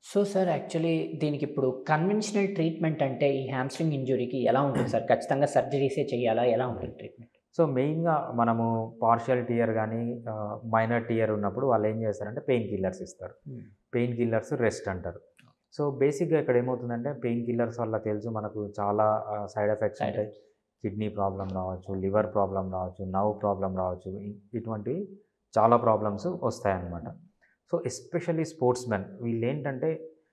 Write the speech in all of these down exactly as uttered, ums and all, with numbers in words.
So sir actually దీనికిప్పుడు conventional treatment అంటే ఈ హామ్‌స్ట్రింగ్ ఇంజ్యూరీకి ఎలా ఉంటుంది సార్? ఖచ్చితంగా సర్జరీసే చేయాలా? ఎలా ఉంటుంది ట్రీట్మెంట్? సో, మెయిన్‌గా మనము పార్షియల్ టియర్ గానీ, ఆహ్, మైనర్ టియర్ ఉన్నప్పుడు వాళ్ళేం చేస్తారంటే పెయిన్ కిల్లర్స్ ఇస్తారు. హ్మ్. పెయిన్ కిల్లర్స్ రెస్ట్ అంటారు. సో, బేసిక్‌గా ఇక్కడ ఏమవుతుందంటే పెయిన్ కిల్లర్స్ వల్ల తెలుసు మనకు చాలా ఆహ్, సైడ్ ఎఫెక్ట్స్ సైడ్ ఉంటాయి. ఎఫెక్ట్స్. కిడ్నీ ప్రాబ్లమ్ రావచ్చు, లివర్ ప్రాబ్లమ్ రావచ్చు, నర్వ్ ప్రాబ్లమ్ రావచ్చు. ఇ ఇటువంటివి చాలా ప్రాబ్లమ్స్ వస్తాయన్నమాట. సో, ఎస్పెషల్లీ స్పోర్ట్స్ మెన్ వీళ్ళేంటంటే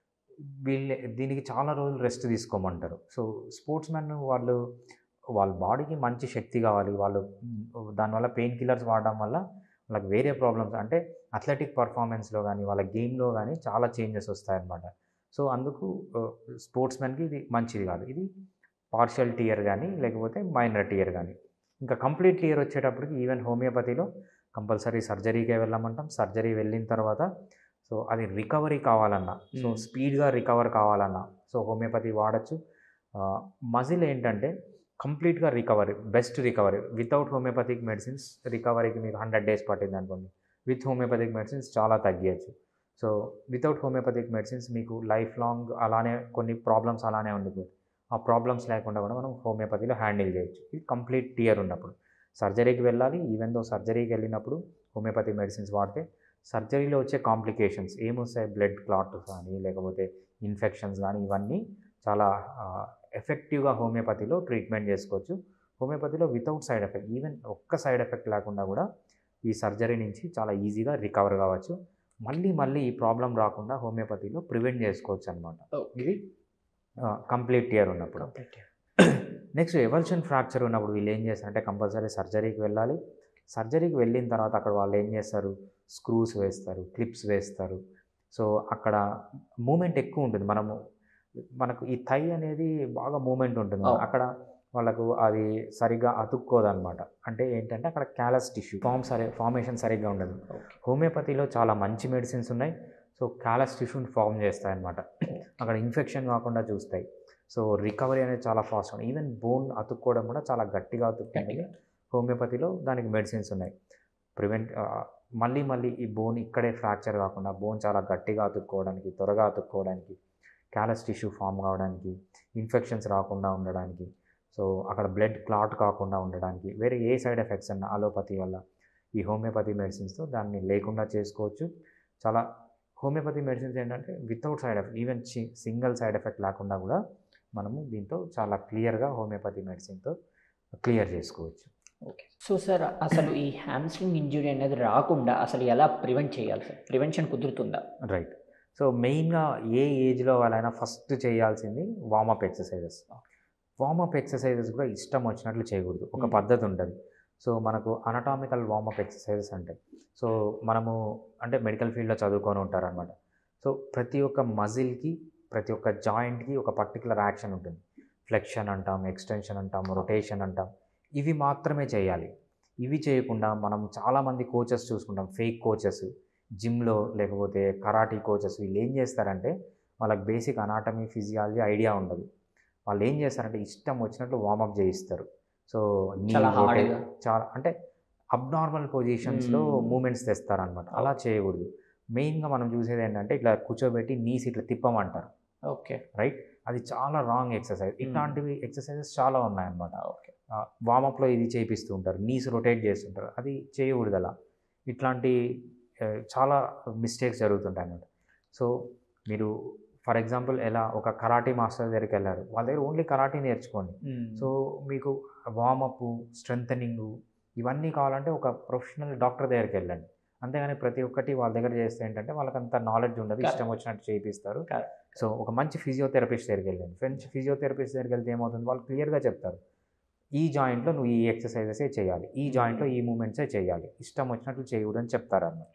వీళ్ళే దీనికి చాలా రోజులు రెస్ట్ తీసుకోమంటారు. సో, స్పోర్ట్స్ మెన్ వాళ్ళు వాళ్ళ బాడీకి మంచి శక్తి కావాలి. వాళ్ళు హ్మ్, దానివల్ల పెయిన్ కిల్లర్స్ వాడడం వల్ల వాళ్ళకి వేరే ప్రాబ్లమ్స్ అంటే అథ్లెటిక్ పర్ఫార్మెన్స్‌లో గానీ, వాళ్ళ గేమ్‌లో గానీ చాలా చేంజెస్ వస్తాయన్నమాట. సో, అందుకు ఆహ్, స్పోర్ట్స్ మెన్‌కి ఇది మంచిది కాదు. ఇది పార్షియల్ టియర్ గానీ, లేకపోతే మైనర్ టియర్ గానీ. ఇంకా కంప్లీట్ టియర్ వచ్చేటప్పటికి ఈవెన్ హోమియోపతిలో కంపల్సరీ సర్జరీకే వెళ్ళమంటాం. సర్జరీ వెళ్ళిన తర్వాత సో, అది రికవరీ కావాలన్నా, సో, హ్మ్. స్పీడ్‌గా రికవర్ కావాలన్నా, సో, హోమియోపతి వాడొచ్చు. ఆహ్, మజిల్ ఏంటంటే కంప్లీట్‌గా recovery, best recovery. Without homeopathic medicines రికవరీకి మీకు వంద డేస్ పట్టిందనుకోండి. విత్ హోమియోపతిక్ మెడిసిన్స్ చాలా తగ్గియచ్చు. సో, వితౌట్ హోమియోపతిక్ మెడిసిన్స్ మీకు లైఫ్ లాంగ్ అలానే కొన్ని ప్రాబ్లమ్స్ అలానే ఉండిపోతాయి. ఆ ప్రాబ్లమ్స్ లేకుండా కూడా మనం హోమియోపతిలో హ్యాండిల్ చేయొచ్చు. ఇది కంప్లీట్ టియర్ ఉన్నప్పుడు. సర్జరీకి వెళ్ళాలి. ఈవెన్ దో సర్జరీకెళ్ళినప్పుడు హోమియోపతి మెడిసిన్స్ వాడితే సర్జరీలో వచ్చే కాంప్లికేషన్స్ ఏమొస్తాయి బ్లడ్ క్లాట్ కానీ, లేకపోతే ఇన్ఫెక్షన్స్ గానీ ఇవన్నీ చాలా ఆహ్, ఎఫెక్టివ్‌గా హోమియోపతిలో ట్రీట్మెంట్ చేసుకోవచ్చు. హోమియోపతిలో వితౌట్ సైడ్ ఎఫెక్ట్ ఈవెన్ ఒక్క సైడ్ ఎఫెక్ట్ లేకుండా కూడా ఈ సర్జరీ నుంచి చాలా ఈజీగా రికవర్ కావచ్చు. మళ్ళీ మళ్ళీ ఈ ప్రాబ్లమ్ రాకుండా హోమియోపతిలో ప్రివెంట్ చేసుకోవచ్చనమాట. ఓకే. ఇది ఆహ్, కంప్లీట్ టియర్ ఉన్నప్పుడు. కంప్లీట్. నెక్స్ట్ ఎవల్షన్ ఫ్రాక్చర్ ఉన్నప్పుడు వీళ్ళేం చేస్తారంటే కంపల్సరీ సర్జరీకి వెళ్ళాలి. సర్జరీకి వెళ్ళిన తర్వాత అక్కడ వాళ్ళేం చేస్తారు, స్క్రూస్ వేస్తారు, క్లిప్స్ వేస్తారు. సో, అక్కడ మూవ్‌మెంట్ ఎక్కువుంటుంది. మనము మనకు ఈ థై అనేది బాగా మూవ్‌మెంట్ ఉంటుంది కదా! అవును. అక్కడ వాళ్ళకు అది సరిగ్గా అతుక్కోదనమాట. అంటే ఏంటంటే అక్కడ క్యాలస్ టిష్యూ ఫార్మ్ సరి ఫార్మేషన్ సరిగ్గా ఉండదు. ఓకే. హోమియోపతిలో చాలా మంచి మెడిసిన్స్ ఉన్నాయి. సో, క్యాలస్ టిష్యూని ఫార్మ్ చేస్తాయన్నమాట. అక్కడ ఇన్ఫెక్షన్ కాకుండా చూస్తాయి. సో, రికవరీ అనేది చాలా ఫాస్ట్ ఉంది. ఈవెన్ బోన్ అతుక్కోవడం కూడా చాలా గట్టిగా అతుక్కుంటుంది. గట్టిగా. హోమియోపతిలో దానికి మెడిసిన్స్ ఉన్నాయి. ప్రివెంట్ ఆహ్, మళ్ళీ మళ్ళీ ఈ బోన్ ఇక్కడే ఫ్రాక్చర్ కాకుండా బోన్ చాలా గట్టిగా అతుక్కోవడానికి, త్వరగా అతుక్కోవడానికి, క్యాలస్ టిష్యూ ఫార్మ్ కావడానికి, ఇన్ఫెక్షన్స్ రాకుండా ఉండడానికి, సో, అక్కడ బ్లడ్ క్లాట్ కాకుండా ఉండడానికి, వేరే ఏ సైడ్ ఎఫెక్ట్స్ అన్నా అలోపతి వల్ల ఈ హోమియోపతి మెడిసిన్స్‌తో దాన్ని లేకుండా చేసుకోవచ్చు. చాలా హోమియోపతి మెడిసిన్స్ ఏంటంటే వితౌట్ సైడ్ ఎఫెక్ట్ ఈవెన్ చి సింగిల్ సైడ్ ఎఫెక్ట్ లేకుండా కూడా మనము దీంతో చాలా క్లియర్‌గా హోమియోపతి మెడిసిన్‌తో క్లియర్ చేసుకోవచ్చు. ఓకే. సో సార్ అసలు ఈ హామ్‌స్ట్రింగ్ ఇంజ్యూరీ అనేది రాకుండా అసలు ఎలా ప్రివెంట్ చేయాలి సార్? ప్రివెన్షన్ కుదురుతుందా? రైట్. సో, మెయిన్‌గా ఏ ఏజ్‌లో వాళ్ళైనా ఫస్ట్ చేయాల్సింది వార్మప్ ఎక్సర్‌సైజెస్. వార్మప్ ఎక్సర్‌సైజెస్ కూడా ఇష్టం వచ్చినట్లు చేయకూడదు. ఒక హ్మ్. పద్ధతి ఉంటది. సో, మనకు అనటామికల్ వార్మప్ ఎక్సర్‌సైజెస్ అంటాయి. సో, మనము అంటే మెడికల్ ఫీల్డ్‌లో చదువుకొని ఉంటారనమాట. సో, ప్రతి ఒక్క మజిల్‌కి, ప్రతి ఒక్క జాయింట్‌కి ఒక పర్టిక్యులర్ యాక్షన్ ఉంటుంది. ఫ్లెక్షన్ అంటాం, ఎక్స్‌టెన్షన్ అంటాం, రొటేషన్ అంటాం. ఇవి మాత్రమే చేయాలి. ఇవి చేయకుండా మనం చాలామంది కోచెస్ చూసుకుంటాం. ఫేక్ కోచెస్ జిమ్‌లో లేకపోతే కరాటీ కోచెస్ వీళ్ళేం చేస్తారంటే వాళ్ళకి బేసిక్ అనాటమీ, ఫిజియాలజీ ఐడియా ఉండదు. వాళ్ళేం చేస్తారంటే ఇష్టం వచ్చినట్లు వార్మప్ చేయిస్తారు. సో, నీ చాలా రొటే హార్డ్‌గా. చాలా అంటే అబ్నార్మల్ పొజిషన్స్‌లో హ్మ్. మూవ్‌మెంట్స్ తెస్తారనమాట. అలా ఓకే. చేయకూడదు. మెయిన్‌గా మనం చూసేదేంటంటే ఇట్లా కూర్చోబెట్టి నీస్ ఇట్లా తిప్పమంటారు. ఓకే. రైట్? అది చాలా రాంగ్ ఎక్సర్‌సైజ్. హ్మ్. ఇట్లాంటివి ఎక్సర్‌సైజెస్ చాలా ఉన్నాయన్నమాట. ఓకే. ఆహ్, వార్మప్‌లో ఇది చేపిస్తూ ఉంటారు. నీస్ రొటేట్ చేస్తుంటారు. అది చేయకూడదలా. ఇట్లాంటి ఆహ్, చాలా మిస్టేక్స్ జరుగుతుంటాయన్నమాట. సో, మీరు ఫర్ ఎగ్జాంపుల్ ఎలా ఒక కరాటీ మాస్టర్ దగ్గరికెళ్లారు. వాళ్ళ దగ్గర ఓన్లీ కరాటీ నేర్చుకోండి. హ్మ్. సో, మీకు వార్మప్పు, స్ట్రెంథెనింగు ఇవన్నీ కావాలంటే ఒక ప్రొఫెషనల్ డాక్టర్ దగ్గరికెళ్ళండి. అంతేగాని ప్రతి ఒక్కటి వాళ్ళ దగ్గర చేస్తే ఏంటంటే వాళ్ళకంత నాలెడ్జ్ ఉండదు. ఇష్టం కరెక్ట్. వచ్చినట్టు చేపిస్తారు. కరెక్ట్. సో, ఒక మంచి ఫిజియోథెరపిస్ట్ దగ్గరికెళ్ళండి. మంచి ఫిజియోథెరపిస్ట్ దగ్గరికెళ్తే ఏమవుతుంది వాళ్ళు క్లియర్‌గా చెప్తారు. ఈ జాయింట్‌లో నువ్వు ఈ ఎక్సర్‌సైజెసే చేయాలి. ఈ జాయింట్‌లో హ్మ్. ఈ మూవ్‌మెంట్సే చేయాలి. ఇష్టం వచ్చినట్లు చేయకూడదని చెప్తారన్నమాట.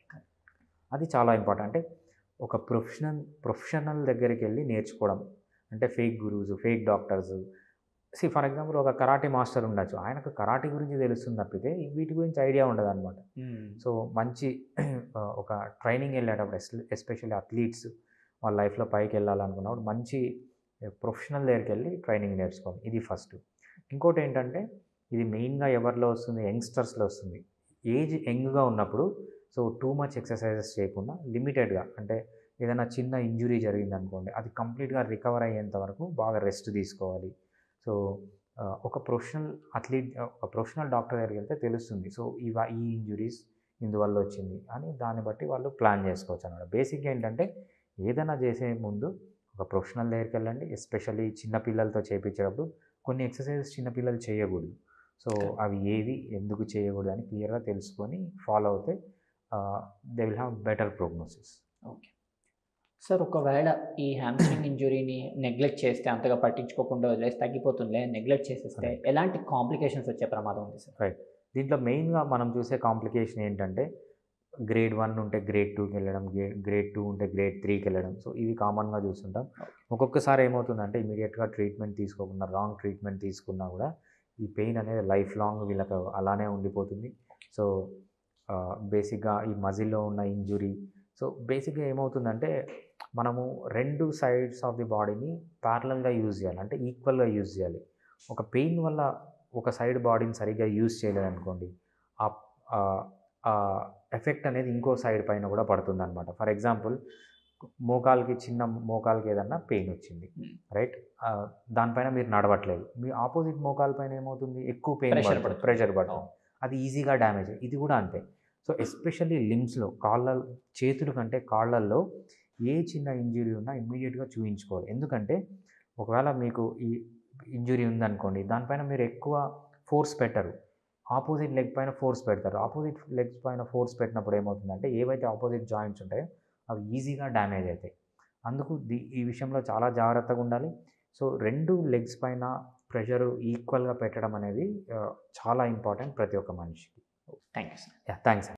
అది చాలా ఇంపార్టెంట్. అంటే ఒక ప్రొఫెషనల్ ప్రొఫెషనల్ దగ్గరికెళ్ళి నేర్చుకోవడం. అంటే fake gurus, fake doctors. See for example ఒక కరాటీ మాస్టర్ ఉండొచ్చు. ఆయనకు కరాటీ గురించి తెలుస్తుంది తప్పితే వీటి గురించి ఐడియా ఉండదన్నమాట. హ్మ్. సో, మంచి ఆహ్, ఒక ట్రైనింగ్ ఎళ్ళేటప్పుడు ఎస్ ఎస్పెషల్లీ అథ్లీట్స్ వాళ్ళ లైఫ్‌లో పైకెళ్ళాలనుకున్నప్పుడు మంచి ప్రొఫెషనల్ దగ్గరికెళ్ళి ట్రైనింగ్ నేర్చుకోవాలి. ఇది ఫస్ట్. ఇంకోటేంటంటే ఇది మెయిన్‌గా ఎవరిలో వస్తుంది? యంగ్‌స్టర్స్‌లో వస్తుంది. ఏజ్ యంగ్‌గా ఉన్నప్పుడు సో, టూ మచ్ ఎక్సర్‌సైజెస్ చేయకుండా లిమిటెడ్‌గా అంటే ఏదైనా చిన్న ఇంజురీ జరిగిందనుకోండి, అది కంప్లీట్‌గా రికవర్ అయ్యేంత వరకు బాగా రెస్ట్ తీసుకోవాలి. సో, ఆహ్, ఒక ప్రొఫెషనల్ అథ్లీట్ ఆహ్, ఒక ప్రొఫెషనల్ డాక్టర్ దగ్గరికెళ్తే తెలుస్తుంది. సో, ఇవ ఈ ఇంజురీస్ ఇందువల్లొచ్చింది అని దాన్ని బట్టి వాళ్ళు ప్లాన్ చేసుకోవచ్చనమాట. బేసిక్‌గా ఏంటంటే ఏదైనా చేసే ముందు ఒక ప్రొఫెషనల్ దగ్గరికెళ్ళండి. ఎస్పెషల్లీ చిన్న పిల్లలతో చేపించేటప్పుడు కొన్ని ఎక్సర్‌సైజెస్ చిన్న పిల్లలు చేయకూడదు. సో, అవి ఏవి, ఎందుకు చేయకూడదు అని క్లియర్‌గా తెలుసుకొని ఫాలో అవుతే ah, they will have better prognosis. Okay. Sir ఒకవేళ ఈ హ్యామ్‌స్ట్రింగ్ ఇంజ్యూరీని నెగ్లెక్ట్ చేస్తే, అంతగా పట్టించుకోకుండా వదిలేసి తగ్గిపోతుందిలే నెగ్లెక్ట్ చేసేస్తే రైట్. ఎలాంటి కాంప్లికేషన్స్ వచ్చే ప్రమాదం ఉంది సార్? రైట్. దీంట్లో మెయిన్‌గా మనం చూసే కాంప్లికేషన్ ఏంటంటే గ్రేడ్ వన్ ఉంటే గ్రేడ్ టూకి వెళ్ళడం, గ్రే గ్రేడ్ టూ ఉంటే గ్రేడ్ త్రీకి వెళ్ళడం. సో, ఇవి కామన్‌గా చూస్తుంటాం. ఒక్కొక్కసారి ఏమవుతుందంటే ఇమ్మీడియేట్‌గా ట్రీట్మెంట్ తీసుకోకుండా రాంగ్ ట్రీట్మెంట్ తీసుకున్నా కూడా ఈ పెయిన్ అనేది లైఫ్ లాంగ్ వీళ్ళకి అలానే ఉండిపోతుంది. సో, ఆహ్, బేసిక్‌గా ఈ మజిల్‌లో ఉన్న ఇంజ్యూరీ, సో, బేసిక్‌గా ఏమవుతుందంటే మనము రెండు సైడ్స్ ఆఫ్ ది బాడీని ప్యారలల్‌గా యూజ్ చేయాలి. అంటే ఈక్వల్‌గా యూజ్ చేయాలి. ఒక పెయిన్ వల్ల ఒక సైడ్ బాడీని సరిగ్గా యూజ్ చేయలేదనుకోండి, ఆహ్, ఆహ్, ఆ ఎఫెక్ట్ అనేది ఇంకో సైడ్ పైన కూడా పడుతుందనమాట. ఫర్ ఎగ్జాంపుల్ మోకాలికి చిన్న మోకాలికి ఏదన్నా పెయిన్ వచ్చింది. హ్మ్. రైట్? ఆహ్, దానిపైన మీరు నడవట్లేదు. మీ ఆపోజిట్ మోకాలు పైన ఏమవుతుంది? ఎక్కువ పెయిన్ ప్రెషర్ పడుతుంది. పడుతుంది. ప్రెషర్ పడుతుంది. అవును. అది ఈజీగా డ్యామేజ్. ఇది కూడా అంతే. సో, ఎస్పెషల్లీ లింబ్స్‌లో కాళ్ళ చేతుల కంటే కాళ్ళల్లో ఏ చిన్న ఇంజ్యూరీ ఉన్నా ఇమ్మీడియేట్‌గా చూయించుకోవాలి. ఎందుకంటే ఒకవేళ మీకు ఈ ఇంజ్యూరీ ఉందనుకోండి, దానిపైన మీరు ఎక్కువ ఫోర్స్ పెట్టరు. ఆపోజిట్ లెగ్ పైన ఫోర్స్ పెడతారు. ఆపోజిట్ లెగ్స్ పైన ఫోర్స్ పెట్టినప్పుడు ఏమవుతుందంటే ఏవైతే ఆపోజిట్ జాయింట్స్ ఉంటాయో అవి ఈజీగా డ్యామేజ్ అవుతాయి. అందుకు ది ఈ విషయంలో చాలా జాగ్రత్తగా ఉండాలి. సో, రెండు లెగ్స్ పైన ప్రెషర్ ఈక్వల్‌గా పెట్టడం అనేది ఆహ్, చాలా ఇంపార్టెంట్ ప్రతి ఒక్క మనిషికి. Thank you sir. Yeah! Thanks.